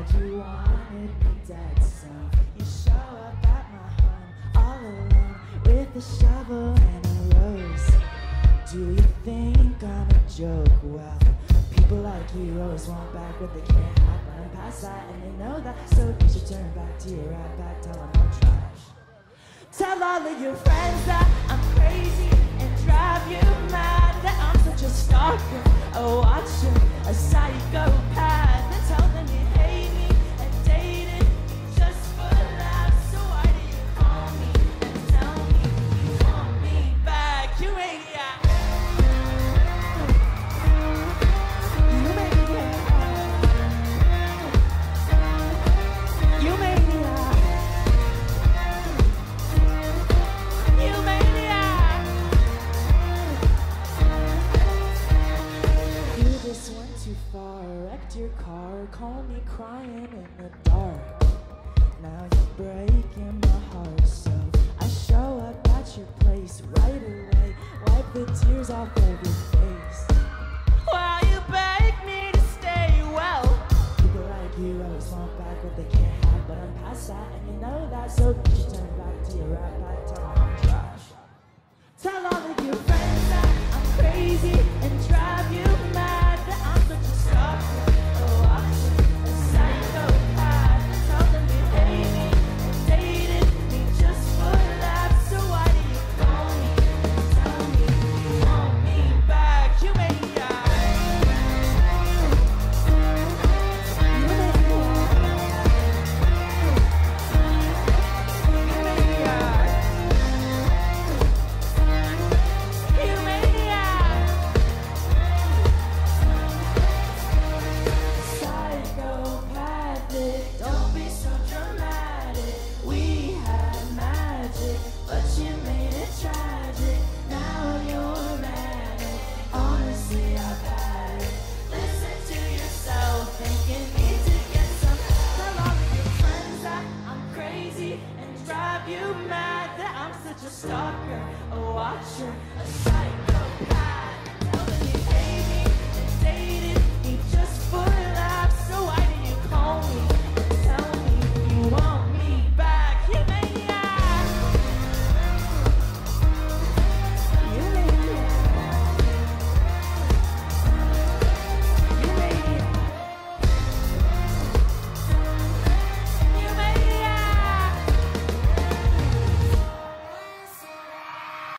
You wanted me dead, so you show up at my home all alone with a shovel and a rose. Do you think I'm a joke? Well, people like you always want back what they can't have, but I'm past that and they know that, so you should turn back to your right back, tell them I'm trash. Tell all of your friends that I'm crazy and drive you mad, that I'm such a stalker, a watcher, a psychopath. Then tell them you hate me and dated me just for laughs. So why do you call me and tell me you want me back? You maniac. You maniac. You maniac. You maniac. You just went too far, wrecked your car, call me crying in the dark. Now you're breaking my heart, so I show up at your place right away, wipe the tears off of your face. While you beg me to stay, well, people like you always want back what they can't have, but I'm past that and you know that, so you should turn back to your right back, tell them I'm trash. Tell all of your friends that I'm crazy and drive you mad, that I'm such a stalker, a watcher, a psychopath. Tell them you hate me and dated me just for laughs. So why do you call me and tell me you want me back? You maniac. You maniac. You maniac. Psychopathic, don't be so dramatic. We had magic, but you made it tragic. Now you're manic. Honestly, I've had it. Listen to yourself, think you need to get some. Tell all of your friends that I'm crazy and drive you mad, that I'm such a stalker, a watcher, a psychopath.